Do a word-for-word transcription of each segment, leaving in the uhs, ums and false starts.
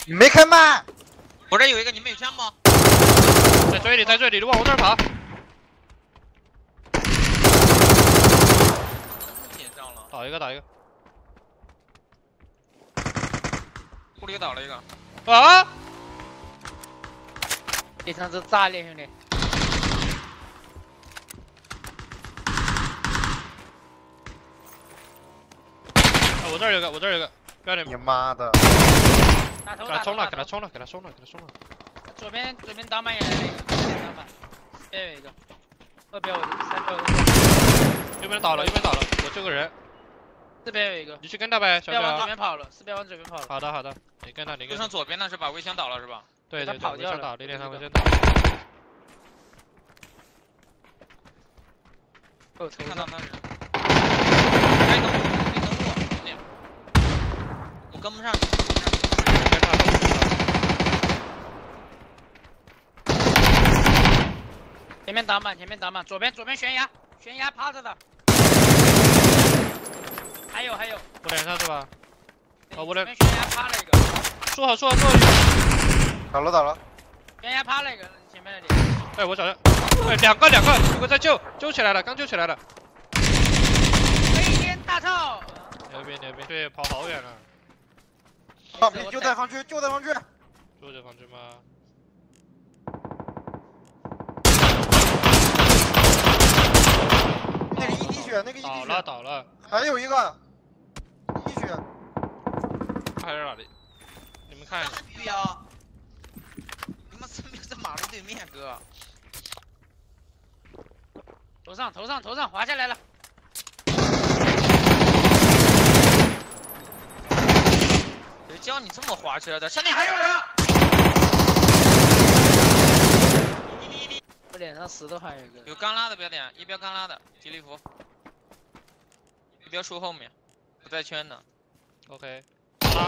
你没开麦？ 我这有一个，你们有枪吗？ 在追你，在追你，你往我这儿跑。 捡上了， 倒一个，倒一个。 屋里倒了一个。 啊！ 这场子炸裂，兄弟！ 啊，我这儿有个，我这儿有个，不要脸！ 你妈的！ 打头， 给他冲了，给他冲了，给他冲了，给他冲了。 左边左边挡板也来了一个，挡板，这边有一个，二边有一个，三边有一个， 右边倒了，右边倒了，我救个人。 这边有一个， 你去跟他呗，小四边往左小。 边跑了，四边往左边跑了。 好的，好的，你跟他，你跟他。 就剩左边的是吧？围墙倒了是吧？ 对对对， 他跑掉了围墙倒，零点三围墙倒。 我头上看到那人。还有一个没能过，兄弟，我跟不上你。 别怕， 前面挡板，前面挡板，左边左边悬崖，悬崖趴着的。还有还有， 我脸上是吧？哦，我的左边悬崖趴了一个， 说好说好说好。 倒了倒了。 悬崖趴了一个，前面的脸。 哎，我找人。哎，两个两个，有个在救，救起来了，刚救起来了。 飞天大炮。 牛逼牛逼，对，跑好远了。 放屁！就在防区，就在防区。 就这防区吗？ 那个一滴血，那个一滴倒血。 了倒了。 还有一个。一滴血。 还在哪里？你们看一下。 鱼啊！你们这边在马路对面，哥。 头上头上头上滑下来了。 谁教你这么滑车的？上面还有人！ 我脸上石头还有一个。 有刚拉的标点，一标刚拉的吉利服，一标树后面，不在圈呢。 OK。拉。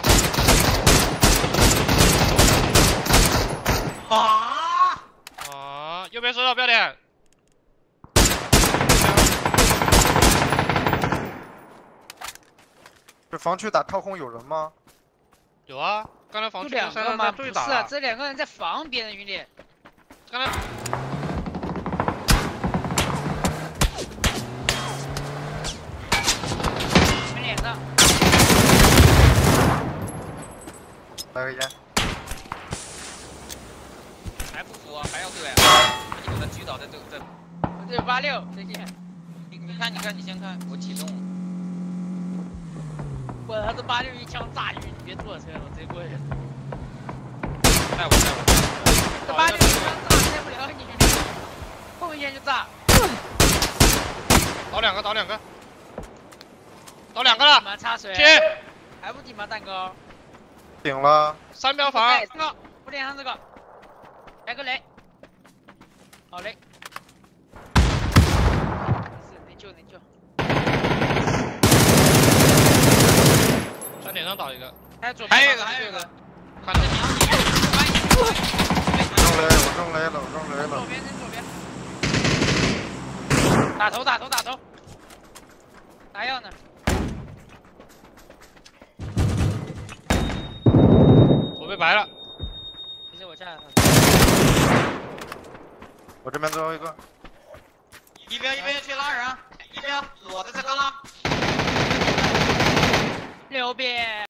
啊！ 啊！右边收到标点。 这防区打跳空有人吗？ 有啊，刚才防就区两个吗？ 三人在不是啊， 对打。 这两个人在防别人，兄弟。 刚才。 你们脸上。 来个烟。 还不服啊？还要对啊？你给他狙倒在这这。 我这有八六，再见。 你你看你看你先看，我启动。 我他这八六一枪炸晕，你别坐车了，我直接过去。 带我带我。 这八六一枪炸带不了你，碰一下就炸。 倒两个，倒两个，倒两个了。 妈插水。 贴。 还不顶吗，蛋糕？ 顶了。 三标房。 这个，我脸上这个。来个雷。好嘞。是能救能救。 在脸上倒一个。 还有左边。 还有一个还有一个。 看到。 我中雷，我中雷了，我中雷了。 左边扔左边。打头打头打头。打药呢。 我被白了。 其实我下来了。 我这边最后一个。 一边一边去拉人，一边裸的在刚拉。 右边。